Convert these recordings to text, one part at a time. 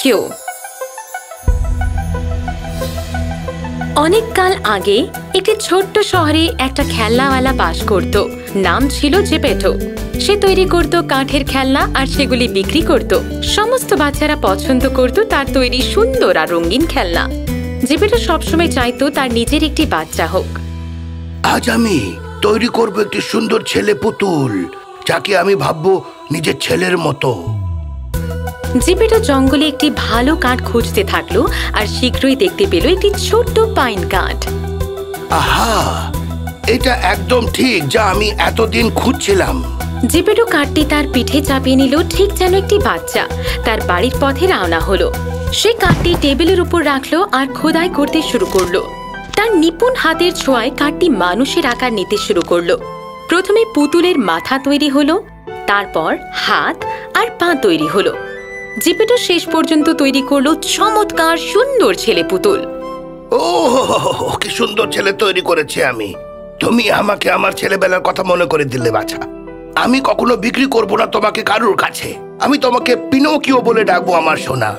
Pinocchio. অনেক কাল আগে একটি ছোট্ট শহরে একটা খেলনাওয়ালা বাস করত। নাম ছিল জেপেটো। সে তৈরি করত কাঠের খেলনা আর সেগুলি বিক্রি করত। সমস্ত বাচ্চারা পছন্দ করত তার তৈরি সুন্দর আর রঙিন খেলনা। জেপেটো সবসময় চাইতো তার নিজের একটি বাচ্চা হোক। আজ আমি তৈরি করব একটি সুন্দর ছেলে পুতুল, যাকে আমি ভাববো নিজের ছেলের মতো। জেপেটো জঙ্গলে একটি ভালো কাঠ খুঁজতে থাকলো আর শীঘ্রই দেখতে পেল একটি ছোট্ট পাইন কাঠ। আহা, এটা একদম ঠিক যা আমি এতদিন খুঁজছিলাম। জেপেটো কাঠটি তার পিঠে চাপিয়ে নিল ঠিক যেন একটি বাচ্চা। তার বাড়ির পথে রওনা হলো। সে কাঠটি টেবিলের উপর রাখলো আর খোদাই করতে শুরু করলো। তার নিপুণ হাতের ছোঁয়ায় কাঠটি মানুষের আকার নিতে শুরু করলো। প্রথমে পুতুলের মাথা তৈরি হলো, তারপর হাত আর পা তৈরি হলো। জেপেটো শেষ পর্যন্ত তৈরি করলো চমৎকার সুন্দর ছেলে পুতুল। ও, কি সুন্দর ছেলে তৈরি করেছি আমি। তুমি আমাকে আমার ছেলেবেলার কথা মনে করে দিলে বাছা। আমি কখনো বিক্রি করব না তোমাকে কারুর কাছে। আমি তোমাকে পিনোকিও বলে ডাকবো আমার সোনা।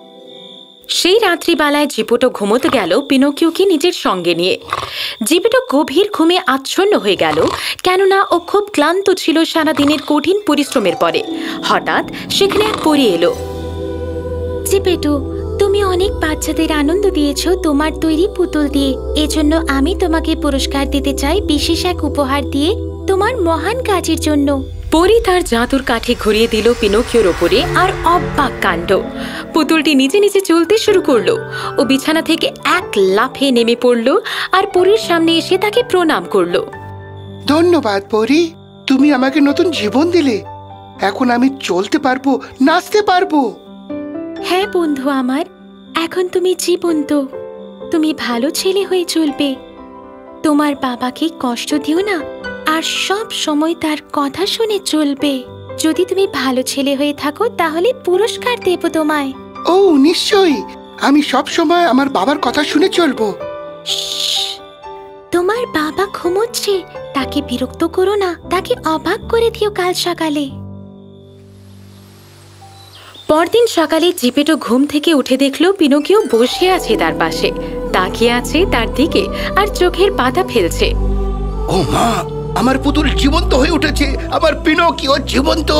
সেই রাত্রিবেলায় জেপেটো ঘুমোতে গেল পিনোকিওকে নিজের সঙ্গে নিয়ে। জেপেটো গভীর ঘুমে আচ্ছন্ন হয়ে গেল, কেননা ও খুব ক্লান্ত ছিল সারাদিনের কঠিন পরিশ্রমের পরে। হঠাৎ সেখানে এক পরী এলো। জেপেটো, তুমি অনেক বাচ্চাদের আনন্দ দিয়েছ তোমার তৈরি পুতুল দিয়ে। এজন্য আমি তোমাকে পুরস্কার দিতে চাই বিশেষ এক উপহার দিয়ে তোমার মহান কাজের জন্য। পরী তার জাদুর কাঠি ঘুরিয়ে দিল পিনোকিওর ওপরে, আর অবাক কাণ্ড, পুতুলটি নিজে নিজে চলতে শুরু করলো। ও বিছানা থেকে এক লাফে নেমে পড়লো আর পরীর সামনে এসে তাকে প্রণাম করলো। ধন্যবাদ পরী, তুমি আমাকে নতুন জীবন দিলে। এখন আমি চলতে পারবো, নাচতে পারবো। হ্যাঁ বন্ধু আমার, এখন তুমি জীবন্ত। তুমি ভালো ছেলে হয়ে চলবে। তোমার বাবাকে কষ্ট দিও না আর সব সময় তার কথা শুনে চলবে। যদি তুমি ভালো ছেলে হয়ে থাকো তাহলে পুরস্কার দেব তোমায়। ও নিশ্চয়ই, আমি সব সময় আমার বাবার কথা শুনে চলবো। তোমার বাবা ঘুমোচ্ছে, তাকে বিরক্ত করো না। তাকে অবাক করে দিও কাল সকালে। পরদিন সকালে জেপেটো ঘুম থেকে উঠে দেখলো পিনোকিও বসে আছে তার পাশে, তাকিয়ে আছে তার দিকে আর চোখের পাতা ফেলছে। ও মা, আমার পুতুল জীবন্ত হয়ে উঠেছে। আমার পিনোকিও জীবন্ত।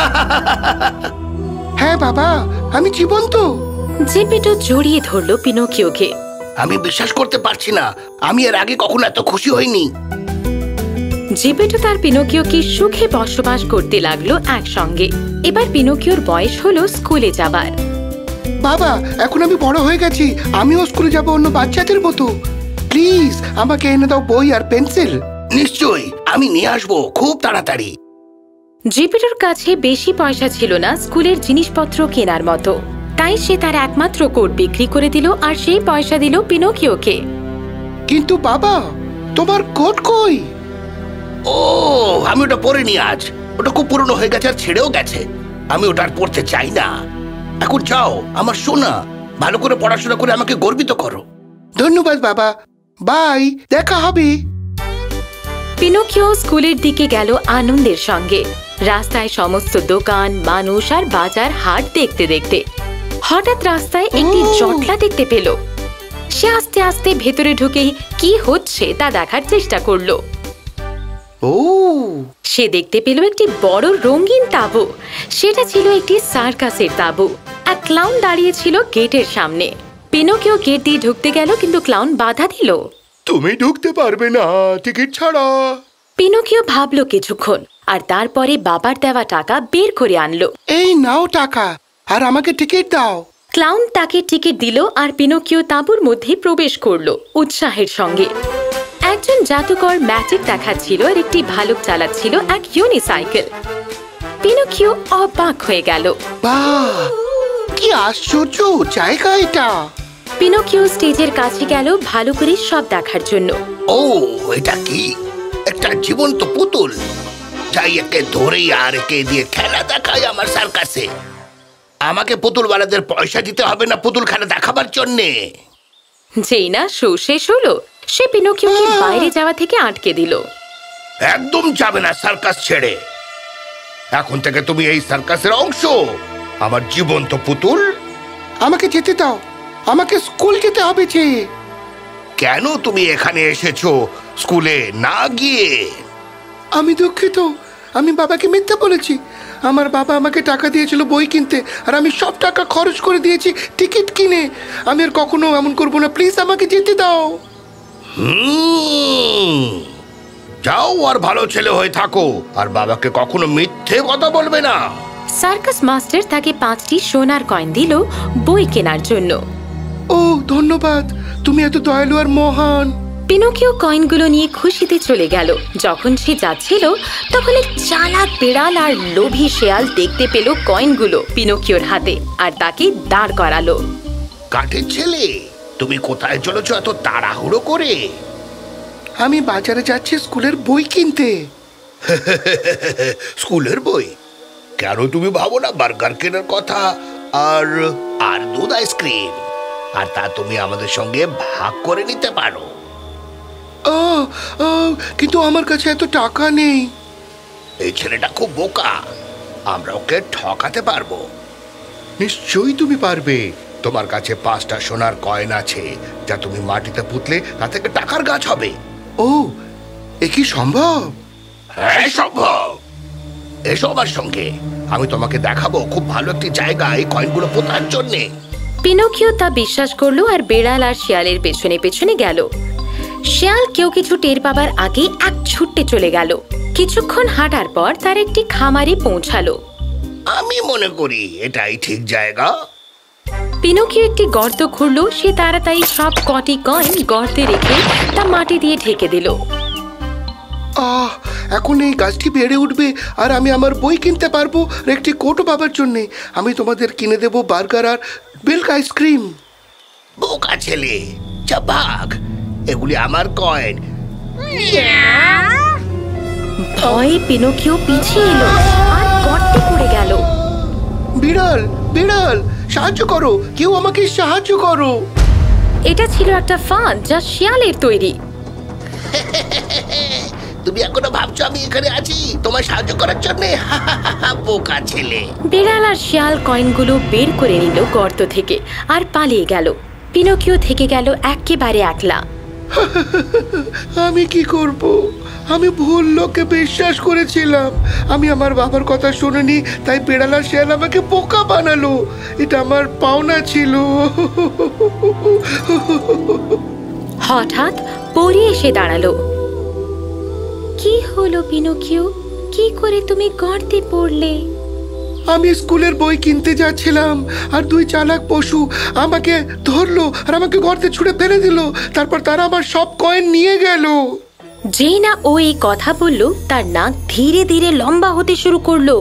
হ্যাঁ বাবা, আমি জীবন্ত। জেপেটো জড়িয়ে ধরলো পিনোকিওকে। আমি বিশ্বাস করতে পারছি না, আমি এর আগে কখনো এত খুশি হইনি। জেপেটো তার পিনোকিওকে সুখে বসবাস করতে লাগলো একসঙ্গে। এবার পিনোকিওর বয়স হলো স্কুলে যাবার। বাবা, এখন আমি বড় হয়ে গেছি, আমিও স্কুলে যাব অন্য বাচ্চাদের মতো। প্লিজ আমাকে এনে দাও বই আর পেন্সিল। নিশ্চয়ই, আমি নিয়ে আসবো খুব তাড়াতাড়ি। জেপেটোর কাছে বেশি পয়সা ছিল না স্কুলের জিনিসপত্র কেনার মতো, তাই সে তার একমাত্র কোট বিক্রি করে দিল আর সেই পয়সা দিল পিনোকিওকে। কিন্তু বাবা, তোমার কোট কই? ও, আমি ওটা পরিনি আজ। ওটা খুব পুরনো হয়ে গেছে আর ছেড়েও গেছে। আমি ওটা আর পড়তে চাই না। এখন যাও আমার সোনা, ভালো করে পড়াশোনা করে আমাকে গর্বিত করো। ধন্যবাদ বাবা, বাই, দেখা হবে। পিনোকিও স্কুলের দিকে গেল আনন্দের সঙ্গে। রাস্তায় সমস্ত দোকান, মানুষ আর বাজার হাট দেখতে দেখতে হঠাৎ রাস্তায় একটি জটলা দেখতে পেল। সে আস্তে আস্তে ভেতরে ঢুকেই কি হচ্ছে তা দেখার চেষ্টা করলো। সে দেখতে পেল একটি বড় রঙিন তাঁবু। সেটা ছিল একটি সার্কাসের তাঁবু। এক ক্লাউন দাঁড়িয়ে ছিল গেটের সামনে। পিনোকিও গেট দিয়ে ঢুকতে গেল, কিন্তু ক্লাউন বাধা দিল। তুমি ঢুকতে পারবে না, টিকিট ছাড়া। পিনোকিও ভাবলো কিছুক্ষণ, আর তারপরে বাবার দেওয়া টাকা বের করে আনলো। এই নাও টাকা, আর আমাকে টিকিট দাও। ক্লাউন তাকে টিকিট দিল আর পিনোকিও তাঁবুর মধ্যে প্রবেশ করলো উৎসাহের সঙ্গে। একজন জাদুকর ম্যাজিক দেখাচ্ছিল আর একটি ভালুক চালাচ্ছিল এক ইউনিসাইকেল। পিনোকিও অবাক হয়ে গেল। বাহ, কি আশ্চর্য জায়গা এটা। পিনোকিও স্টেজের কাছে গেল ভালো করে সব দেখার জন্য। ও, এটা কি? একটা জীবন্ত পুতুল, যাই একে ধরে আর একে দিয়ে খেলা দেখায় আমার সার্কাসে। আমাকে পুতুলওয়ালাদের পয়সা দিতে হবে না পুতুল খেলা দেখাবার জন্যে। যেই না শো শেষ হলো, সে পিনোকিওকে বাইরে যাওয়া থেকে আটকে দিল। একদম যাবে না সার্কাস ছেড়ে। এখন থেকে তুমি এই সার্কাসের অংশ। আমার জীবন্ত পুতুল, আমাকে যেতে দাও, আমাকে স্কুল যেতে হবে যে। কেন তুমি এখানে এসেছো স্কুলে না গিয়ে? আমি দুঃখিত, আমি বাবাকে মিথ্যা বলেছি। আমার বাবা আমাকে টাকা দিয়েছিল বই কিনতে, আর আমি সব টাকা খরচ করে দিয়েছি টিকিট কিনে। আমি আর কখনো এমন করবো না, প্লিজ আমাকে যেতে দাও। যাও আর ভালো ছেলে হয়ে থাকো, আর বাবাকে কখনো মিথ্যে কথা বলবে না। সার্কাস মাস্টার তাকে 5টি সোনার কয়েন দিল বই কেনার জন্য। ও ধন্যবাদ, তুমি এত দয়ালু আর মহান। পিনোকিও কয়েনগুলো নিয়ে খুশিতে চলে গেল। যখন সে যাচ্ছিল তখন এক চালাক বিড়াল আর লোভী শেয়াল দেখতে পেল কয়েনগুলো পিনোকিওর হাতে, আর তাকে দাঁড় করালো। কাঠের ছেলে, তুমি কোথায় চলেছো এত তাড়াহুড়ো করে? আমি বাজারে যাচ্ছি স্কুলের বই কিনতে। স্কুলের বই? কেন তুমি ভাবো না বার্গার কেনার কথা, আর আর দুধ আইসক্রিম, আর তা তুমি আমাদের সঙ্গে ভাগ করে নিতে পারো। কিন্তু আমার কাছে এত টাকা নেই। এই ছেলেটা খুব বোকা, আমরা ওকে ঠকাতে পারবো। নিশ্চয়ই তুমি পারবে। তোমার কাছে 5টা সোনার কয়েন আছে, যা তুমি মাটিতে পুঁতলে তা থেকে টাকার গাছ হবে। ও, এ কি সম্ভব? হ্যাঁ সম্ভব। এসো আমার সঙ্গে, আমি তোমাকে দেখাবো খুব ভালো একটি জায়গা এই কয়েনগুলো পোতার জন্যে। পিনোকিও তা বিশ্বাস করলো আর বেড়াল আর শিয়ালের পেছনে পেছনে গেল। শিয়াল কেউ কিছু টের পাবার আগে এক ছুট্টে চলে গেল। কিছুক্ষণ হাঁটার পর তার একটি খামারে পৌঁছালো। আমি মনে করি এটাই ঠিক জায়গা। পিনোকিও একটি গর্ত খুঁড়ল। সে তাড়াতাড়ি সব কটি কয়েন গর্তে রেখে তা মাটি দিয়ে ঢেকে দিল। এখন এই গাছটি বেড়ে উঠবে, আর আমি আমার বই কিনতে পারবো আর একটি কোটও পাবার জন্যে। আমি তোমাদের কিনে দেবো বার্গার আর মিল্ক আইসক্রিম। বোকা ছেলে, যা ভাগ, এগুলি আমার কয়েন। ভয়ে পিনোকিও পিছিয়ে এলো আর গর্তে পড়ে গেল। বিড়াল, বিড়াল, সাহায্য করো, কেউ আমাকে সাহায্য করো। এটা ছিল একটা ফাঁদ যা শিয়ালের তৈরি। তুমি এখনো ভাবছো আমি এখানে আছি তোমার সাহায্য করার জন্য? বোকা ছেলে। বিড়াল আর শিয়াল কয়েনগুলো বের করে নিল গর্ত থেকে আর পালিয়ে গেল। পিনোকিও থেকে গেল একেবারে একলা। আমি কি করব? আমি ভুল লোককে বিশ্বাস করেছিলাম। আমি আমার বাবার কথা শুনিনি, তাই বিড়াল আর শিয়াল আমাকে বোকা বানালো। এটা আমার পাওনা ছিল। হঠাৎ পরি এসে দাঁড়ালো। কি হলো পিনোকিও, কি করে তুমি গর্তে পড়লে? আমি স্কুলের বই কিনতে যাচ্ছিলাম, আর 2 চালাক পশু আমাকে ধরলো আর আমাকে গর্তে ছুঁড়ে ফেলে দিল। তারপর তারা আমার সব কয়েন নিয়ে গেল। যেই না ও এই কথা বলল, তার নাক ধীরে ধীরে লম্বা হতে শুরু করলো।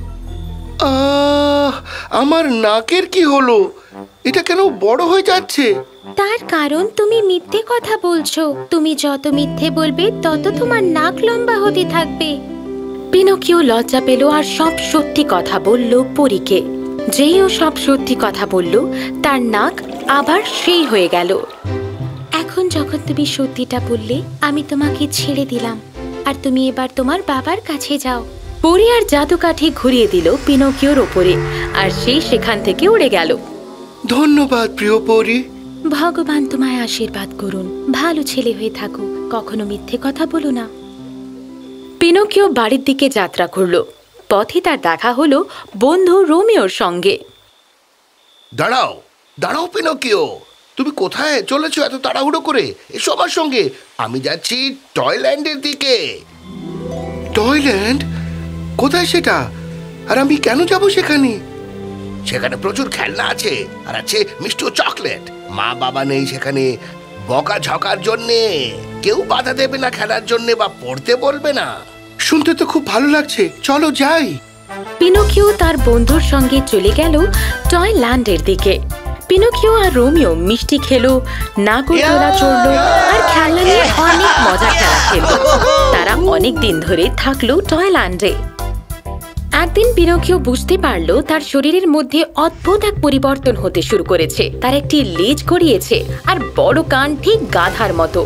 আমার নাকের কি হলো? এটা কেন বড় হয়ে যাচ্ছে? তার কারণ তুমি মিথ্যে কথা বলছো। তুমি যত মিথ্যে বলবে তত তোমার নাক লম্বা হতে থাকবে। পিনোকিও লজ্জা পেল আর সব সত্যি কথা বলল পরীকে। যেই ও সব সত্যি কথা বলল, তার নাক আবার সেই হয়ে গেল। এখন যখন তুমি সত্যিটা বললে, আমি তোমাকে ছেড়ে দিলাম, আর তুমি এবার তোমার বাবার কাছে যাও। পরি আর জাদুকাঠি ঘুরিয়ে দিল পিনোকিওর ওপরে, আর সেই সেখান থেকে উড়ে গেল। ধন্যবাদ প্রিয় পরি। ভগবান তোমায় আশীর্বাদ করুন। ভালো ছেলে হয়ে থাকো, কখনো মিথ্যে কথা বলো না। পিনোকিও বাড়ির দিকে যাত্রা করল। পথে তার দেখা হলো বন্ধু রোমিওর সঙ্গে। দাঁড়াও দাঁড়াও পিনোকিও, তুমি কোথায় চলেছো এত তাড়াহুড়ো করে? এসো আমার সঙ্গে, আমি যাচ্ছি টয়ল্যান্ডের দিকে। টয়ল্যান্ড? কোথায় সেটা? আর আমি কেন যাব সেখানে? সেখানে প্রচুর খেলনা আছে, আর আছে মিষ্টি ও চকলেট। মা বাবা নেই সেখানে বকা ঝকার জন্যে। কেউ বাধা দেবে না খেলার জন্যে বা পড়তে বলবে না। শুনতে তো খুব ভালো লাগছে, চলো যাই। পিনোকিও তার বন্ধুর সঙ্গে চলে গেল টয়ল্যান্ডের দিকে। পিনোকিও আর রোমিও মিষ্টি খেলো, নাগরদোলা চড়লো, আর খেলনা নিয়ে অনেক মজা খেলা খেললো। তারা অনেক দিন ধরে থাকলো টয়ল্যান্ডে। একদিন পিনোকিও বুঝতে পারলো তার শরীরের মধ্যে অদ্ভুত এক পরিবর্তন হতে শুরু করেছে। তার একটি লেজ গড়িয়েছে আর বড় কান, ঠিক গাধার মতো।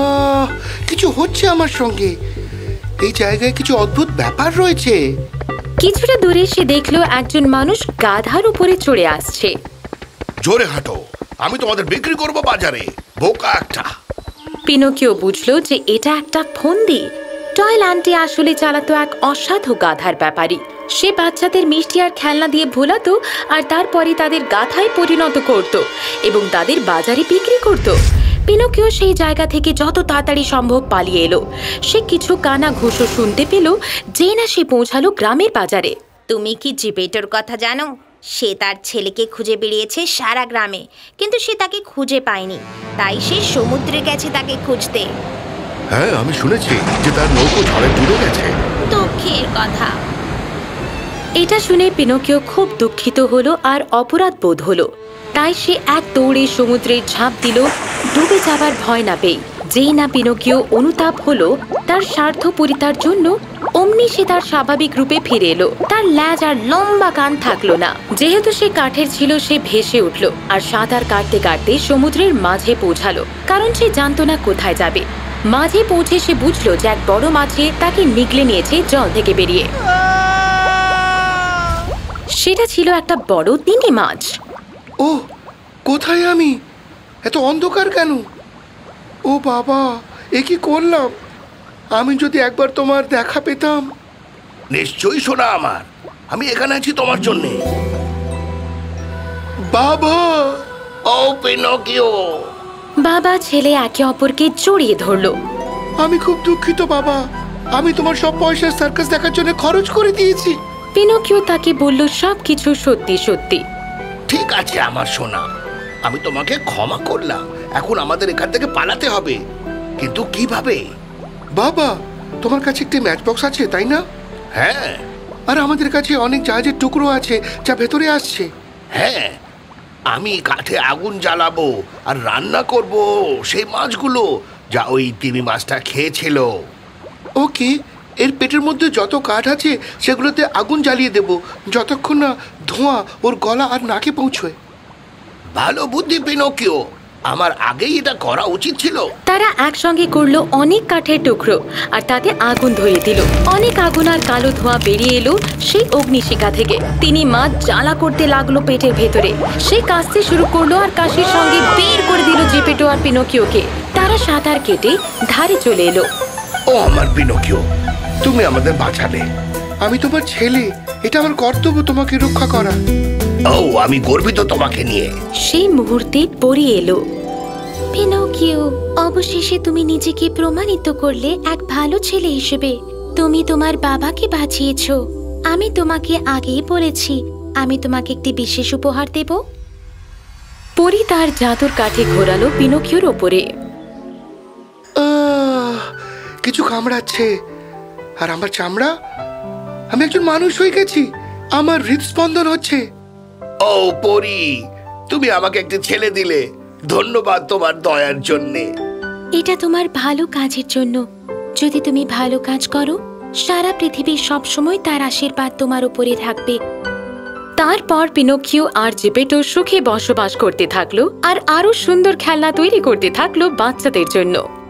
কিছু হচ্ছে আমার সঙ্গে। এই জায়গায় কিছু অদ্ভুত ব্যাপার রয়েছে। কিছুটা দূরে সে দেখলো একজন মানুষ গাধার উপরে চড়ে আসছে। জোরে হাঁটো, আমি তোমাদের বিক্রি করব বাজারে, বোকা একটা। পিনোকিও বুঝলো যে এটা একটা ফন্দি। টয়েল আন্টি আসলে চালাতো এক অসাধু গাধার ব্যাপারী। সে বাচ্চাদের মিষ্টি আর খেলনা দিয়ে ভোলাতো আর তারপরে তাদের গাধায় পরিণত করত এবং তাদের বাজারে বিক্রি করত। পিনোকিও সেই জায়গা থেকে যত তাড়াতাড়ি সম্ভব পালিয়ে এলো। সে কিছু কানা ঘুষো শুনতে পেল যে না সে পৌঁছালো গ্রামের বাজারে। তুমি কি জিপেটোর কথা জানো? সে তার ছেলেকে খুঁজে বেরিয়েছে সারা গ্রামে, কিন্তু সে তাকে খুঁজে পায়নি, তাই সে সমুদ্রে গেছে তাকে খুঁজতে। হ্যাঁ, আমি শুনেছি যে তার নৌকো ঝড়ে ডুবে গেছে। দুঃখের কথা। এটা শুনে পিনোকিও খুব দুঃখিত হলো আর অপরাধ বোধ হলো। তাই সে এক দৌড়ে সমুদ্রে ঝাঁপ দিল, ডুবে যাবার ভয় না পেয়ে। যেই না পিনোকিও অনুতাপ হলো তার স্বার্থপরিতার জন্য, অমনি সে তার স্বাভাবিক রূপে ফিরে এলো। তার ল্যাজ আর লম্বা কান থাকলো না। যেহেতু সে কাঠের ছিল, সে ভেসে উঠল আর সাঁতার কাটতে কাটতে সমুদ্রের মাঝে পৌঁছালো, কারণ সে জানতো না কোথায় যাবে। মাঝে পৌঁছে সে বুঝলো যে এক বড় মাছে তাকে নিগলে নিয়েছে জল থেকে বেরিয়ে। সেটা ছিল একটা বড় তিমি মাছ। ও, কোথায় আমি? এত অন্ধকার কেন? ও বাবা, এ কি করলাম? আমি যদি একবার তোমার দেখা পেতাম। নিশ্চয়ই শোনা আমার, আমি এখানে আছি তোমার জন্য। বাবা! ও পিনোকিও! বাবা ছেলে একে অপরকে জড়িয়ে ধরলো। আমি খুব দুঃখিত বাবা, আমি তোমার সব পয়সা সার্কাস দেখার জন্য খরচ করে দিয়েছি। পিনোকিও তাকে বলল সবকিছু সত্যি সত্যি। ঠিক আছে আমার সোনা, আমি তোমাকে ক্ষমা করলাম। এখন আমাদের এখান থেকে পালাতে হবে, কিন্তু কিভাবে? বাবা, তোমার কাছে একটি ম্যাচ বক্স আছে, তাই না? হ্যাঁ। আর আমাদের কাছে অনেক জাহাজের টুকরো আছে যা ভেতরে আসছে। হ্যাঁ, আমি কাঠে আগুন জ্বালাবো আর রান্না করব সেই মাছগুলো যা ওই তিমি মাছটা খেয়েছিল। ওকে, এর পেটের মধ্যে যত কাঠ আছে সেগুলোতে আগুন জ্বালিয়ে দেব যতক্ষণ না ধোঁয়া ওর গলা আর নাকে পৌঁছয়। ভালো বুদ্ধি পিনোকিও, আমার আগেই এটা করা উচিত ছিল। তারা একসঙ্গে করলো অনেক কাঠের টুকরো আর তাতে আগুন ধরিয়ে দিল। অনেক আগুন আর কালো ধোঁয়া বেরিয়ে এলো সেই অগ্নিশিখা থেকে। তিনি মাছ জ্বালা করতে লাগলো পেটের ভেতরে। সে কাশতে শুরু করলো আর কাশির সঙ্গে বের করে দিল জিপেটো আর পিনোকিওকে। তারা সাঁতার কেটে ধারে চলে এলো। ও আমার পিনোকিও, তুমি আমাদের বাঁচালে। আমি তোমার ছেলে, এটা আমার কর্তব্য তোমাকে রক্ষা করা। ও, আমি গর্বিত তোমাকে নিয়ে। সেই মুহূর্তে পরি এলো। পিনোকিও, অবশেষে তুমি নিজেকে প্রমাণিত করলে এক ভালো ছেলে হিসেবে। তুমি তোমার বাবাকে বাঁচিয়েছো। আমি তোমাকে আগেই বলেছি আমি তোমাকে একটি বিশেষ উপহার দেব। পরি তার জাদুর কাঠে ঘোরালো পিনোকিওর ওপরে। কিছু কামড়াচ্ছে আর আমার চামড়া। আমি একজন মানুষ হয়ে গেছি, আমার হৃদস্পন্দন হচ্ছে। ও পরি, তুমি আমাকে একটি ছেলে দিলে। ধন্যবাদ তোমার দয়ার জন্যে। এটা তোমার ভালো কাজের জন্য। যদি তুমি ভালো কাজ করো, সারা পৃথিবী সবসময় তার আশীর্বাদ তোমার উপরে থাকবে। তারপর পিনোকিও আর জিপেটো সুখে বসবাস করতে থাকলো আর আরো সুন্দর খেলনা তৈরি করতে থাকলো বাচ্চাদের জন্য।